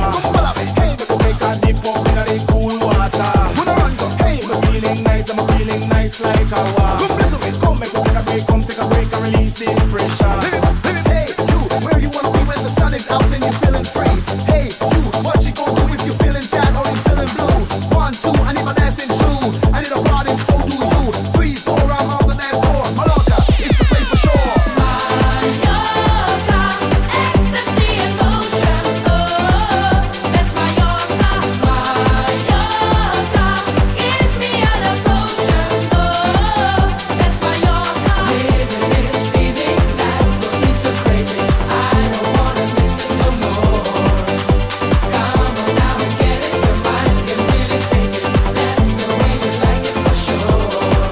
Come follow me. Hey, me go make a dip up in the cool water. Wanna run go? Hey, me feeling nice, I'm feeling nice like a war. Come listen me, come make me take a break, come take a break and release the pressure. Hey, you, where you wanna be when the sun is out and you're feeling free? Hey, you, what you gonna do if you're feeling sad or you're feeling blue? 1, 2, I need my dancing shoe. I need a party, so do you. 3, 4, I'm on the dance floor. Mallorca, it's the place for sure. Mallorca, ecstasy in motion. Oh, that's Mallorca. Mallorca, give me a love potion. Oh, that's Mallorca. Living this easy life will be so crazy. I don't wanna miss it no more. Come on now and get it. Your mind can really take it. That's the way you like it for sure.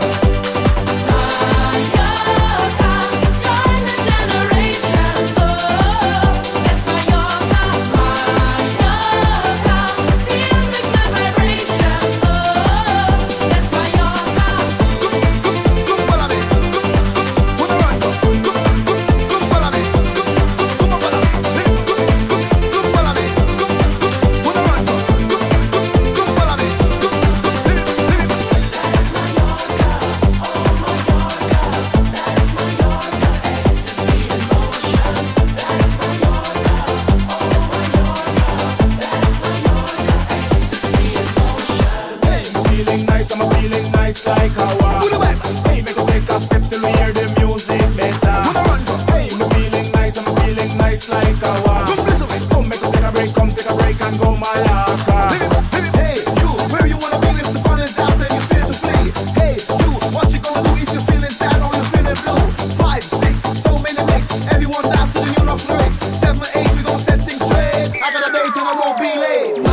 Mallorca, join the generation. Oh, that's Mallorca. Mallorca, feel the good vibration. Oh, that's Mallorca. Come follow me. Wanna run go? Come follow me. Come follow me. Come follow me. Wanna run go? Come follow me. That's Mallorca, oh Mallorca. That's Mallorca, ecstasy in motion. That's Mallorca, oh Mallorca. That's Mallorca, ecstasy in motion. Hey, I'm feeling nice like a war. Hey, me go take a step till we hear the music better. Hey, I'm feeling nice like a war. Come make take a break and go Mallorca. Hey, you, where you wanna be if the fun is out and you feel to flee? Hey, you, what you gonna do if you're feeling sad or you're feeling blue? 5, 6, so many licks. Everyone dance to the new love lyrics. 7, 8, we gon' set things straight. I got a date and I won't be late.